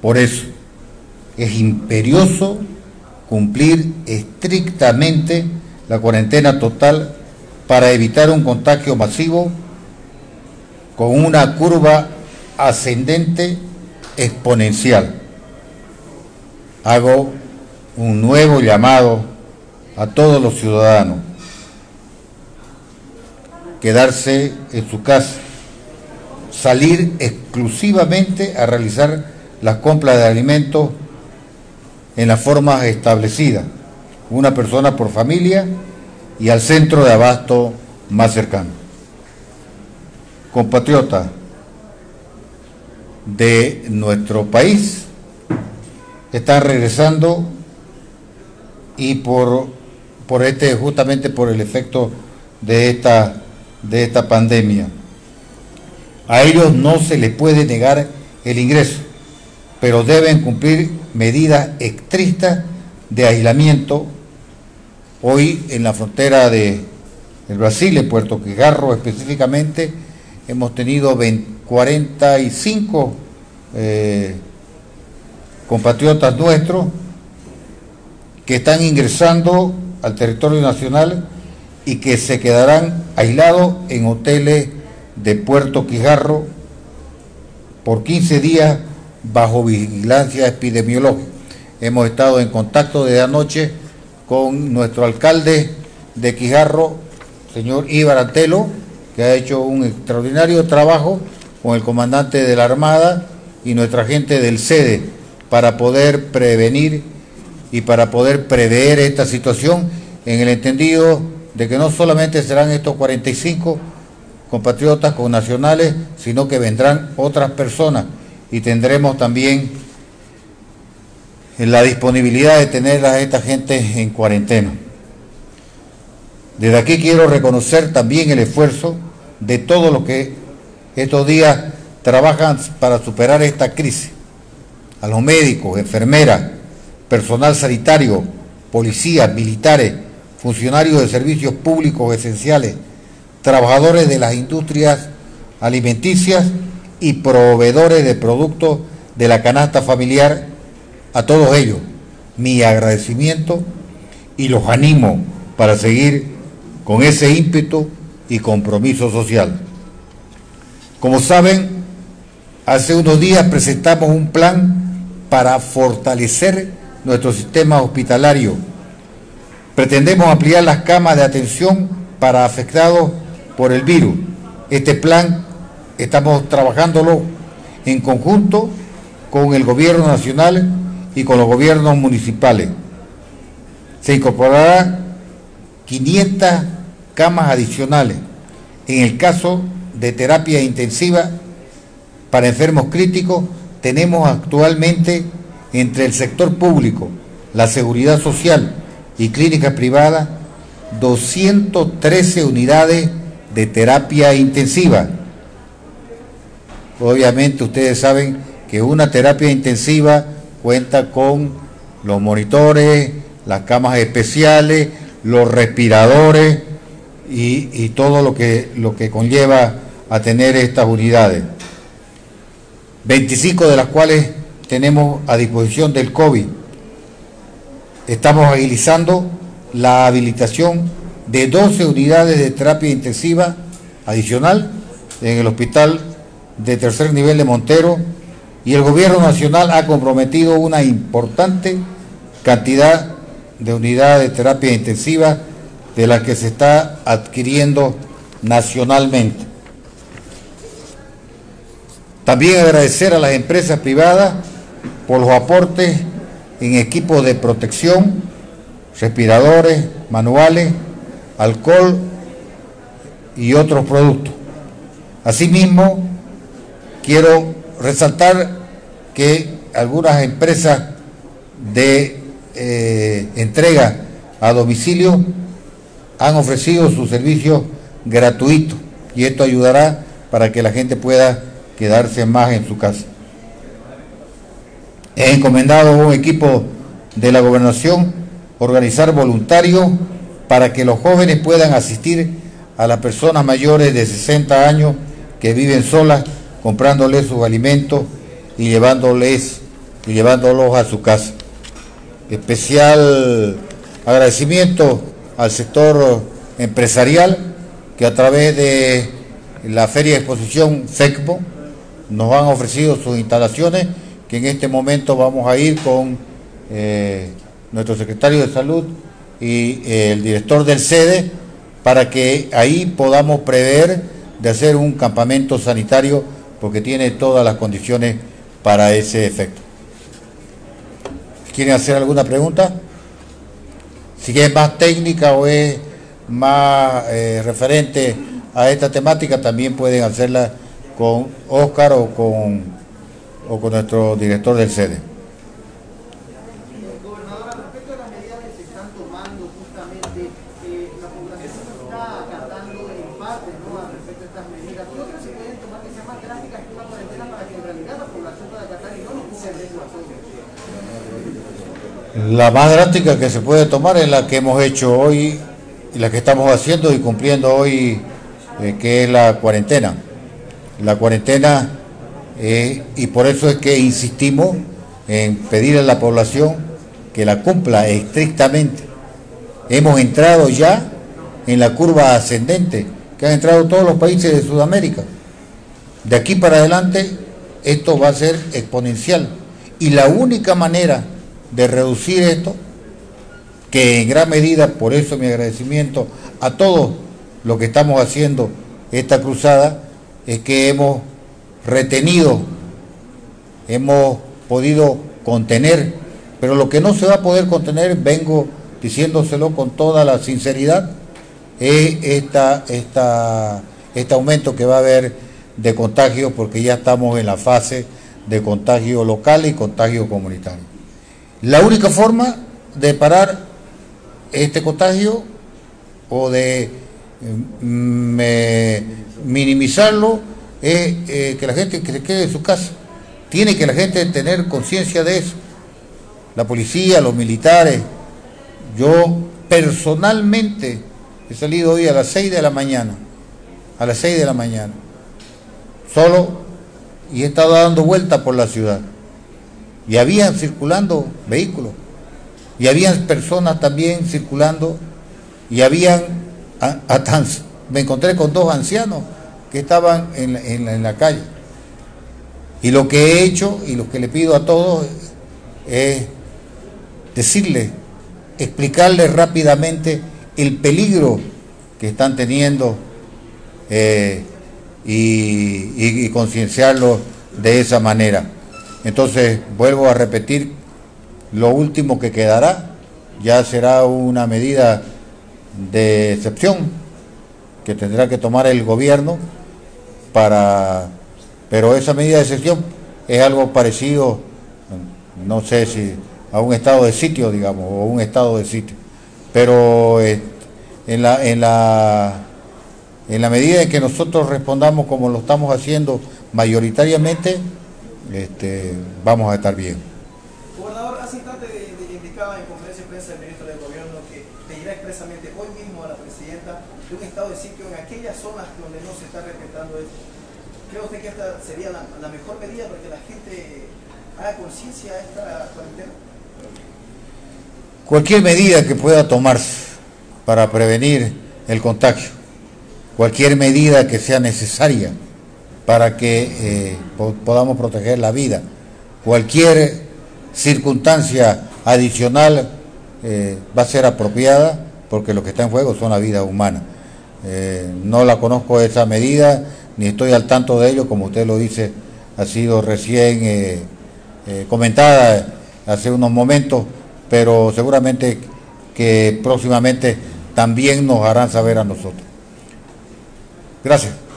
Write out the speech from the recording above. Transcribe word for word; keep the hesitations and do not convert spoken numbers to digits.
Por eso es imperioso cumplir estrictamente la cuarentena total para evitar un contagio masivo con una curva ascendente exponencial. Hago un nuevo llamado a todos los ciudadanos: quedarse en su casa, salir exclusivamente a realizar las compras de alimentos en las formas establecidas, una persona por familia, y al centro de abasto más cercano. Compatriotas de nuestro país están regresando y por, por este, justamente por el efecto de esta, de esta pandemia. A ellos no se les puede negar el ingreso, pero deben cumplir medidas estrictas de aislamiento. Hoy en la frontera de el Brasil, en Puerto Quijarro específicamente, hemos tenido cuarenta y cinco eh, compatriotas nuestros que están ingresando al territorio nacional y que se quedarán aislados en hoteles de Puerto Quijarro por quince días bajo vigilancia epidemiológica. Hemos estado en contacto desde anoche con nuestro alcalde de Quijarro, señor Ibar Antelo, que ha hecho un extraordinario trabajo con el comandante de la Armada y nuestra gente del SEDE para poder prevenir y para poder prever esta situación, en el entendido de que no solamente serán estos cuarenta y cinco compatriotas connacionales, sino que vendrán otras personas y tendremos también la disponibilidad de tener a esta gente en cuarentena. Desde aquí quiero reconocer también el esfuerzo de todos los que estos días trabajan para superar esta crisis: a los médicos, enfermeras, personal sanitario, policías, militares, funcionarios de servicios públicos esenciales, trabajadores de las industrias alimenticias y proveedores de productos de la canasta familiar. A todos ellos mi agradecimiento y los animo para seguir con ese ímpetu y compromiso social. Como saben, hace unos días presentamos un plan para fortalecer nuestro sistema hospitalario. Pretendemos ampliar las camas de atención para afectados por el virus. Este plan estamos trabajándolo en conjunto con el gobierno nacional y con los gobiernos municipales. Se incorporarán quinientas camas adicionales en el caso de terapia intensiva para enfermos críticos. Tenemos actualmente entre el sector público, la seguridad social y clínicas privadas doscientas trece unidades de terapia intensiva. Obviamente ustedes saben que una terapia intensiva cuenta con los monitores, las camas especiales, los respiradores y, y todo lo que, lo que conlleva a tener estas unidades. veinticinco de las cuales tenemos a disposición del COVID. Estamos agilizando la habilitación de doce unidades de terapia intensiva adicional en el hospital de tercer nivel de Montero, y el gobierno nacional ha comprometido una importante cantidad de unidades de terapia intensiva de las que se está adquiriendo nacionalmente. También agradecer a las empresas privadas por los aportes en equipos de protección, respiradores, manuales, alcohol y otros productos. Asimismo, quiero resaltar que algunas empresas de eh, entrega a domicilio han ofrecido sus servicios gratuitos, y esto ayudará para que la gente pueda quedarse más en su casa. He encomendado a un equipo de la gobernación organizar voluntarios para que los jóvenes puedan asistir a las personas mayores de sesenta años que viven solas, comprándoles sus alimentos y llevándoles y llevándolos a su casa. Especial agradecimiento al sector empresarial que a través de la Feria de Exposición FECPO nos han ofrecido sus instalaciones, que en este momento vamos a ir con eh, nuestro secretario de Salud y eh, el director del SEDE para que ahí podamos prever de hacer un campamento sanitario, porque tiene todas las condiciones para ese efecto. ¿Quieren hacer alguna pregunta? Si es más técnica o es más eh, referente a esta temática, también pueden hacerla con Óscar o con, o con nuestro director del SEDE. Gobernador, al respecto de las medidas que se están tomando, justamente, eh, la población está acatando en parte, ¿no?, al respecto de estas medidas. ¿Tú no crees que se pueden tomar que sean más drásticas que una cuarentena para que en realidad la población pueda acatar y no nos ponga en riesgo a todos? La más drástica que se puede tomar es la que hemos hecho hoy y la que estamos haciendo y cumpliendo hoy, eh, que es la cuarentena. La cuarentena, eh, y por eso es que insistimos en pedir a la población que la cumpla estrictamente. Hemos entrado ya en la curva ascendente que han entrado todos los países de Sudamérica. De aquí para adelante esto va a ser exponencial, y la única manera de reducir esto, que en gran medida, por eso mi agradecimiento a todos los que estamos haciendo esta cruzada, es que hemos retenido, hemos podido contener, pero lo que no se va a poder contener, vengo diciéndoselo con toda la sinceridad, es esta, esta, este aumento que va a haber de contagios, porque ya estamos en la fase de contagio local y contagio comunitario. La única forma de parar este contagio o de eh, minimizarlo es eh, que la gente que se quede en su casa. Tiene que la gente tener conciencia de eso. La policía, los militares. Yo personalmente he salido hoy a las seis de la mañana, a las seis de la mañana, solo, y he estado dando vueltas por la ciudad. Y habían circulando vehículos, y habían personas también circulando, y habían, a, a tan, me encontré con dos ancianos que estaban en la, en, la, en la calle. Y lo que he hecho, y lo que le pido a todos, es decirles, explicarles rápidamente el peligro que están teniendo, eh, y, y, y concienciarlos de esa manera. Entonces, vuelvo a repetir, lo último que quedará ya será una medida de excepción que tendrá que tomar el gobierno para, pero esa medida de excepción es algo parecido, no sé si a un estado de sitio, digamos, o un estado de sitio, pero eh, en la, en la, en la medida en que nosotros respondamos como lo estamos haciendo mayoritariamente, Este, vamos a estar bien. Gobernador, hace instante indicaba en conferencia de prensa el ministro del Gobierno que pedirá expresamente hoy mismo a la presidenta de un estado de sitio en aquellas zonas donde no se está respetando esto. ¿Cree usted que esta sería la, la mejor medida para que la gente haga conciencia de esta cuarentena? Cualquier medida que pueda tomarse para prevenir el contagio, cualquier medida que sea necesaria para que eh, podamos proteger la vida. Cualquier circunstancia adicional eh, va a ser apropiada, porque lo que está en juego son las vidas humanas. Eh, no la conozco esa medida, ni estoy al tanto de ello, como usted lo dice, ha sido recién eh, eh, comentada hace unos momentos, pero seguramente que próximamente también nos harán saber a nosotros. Gracias.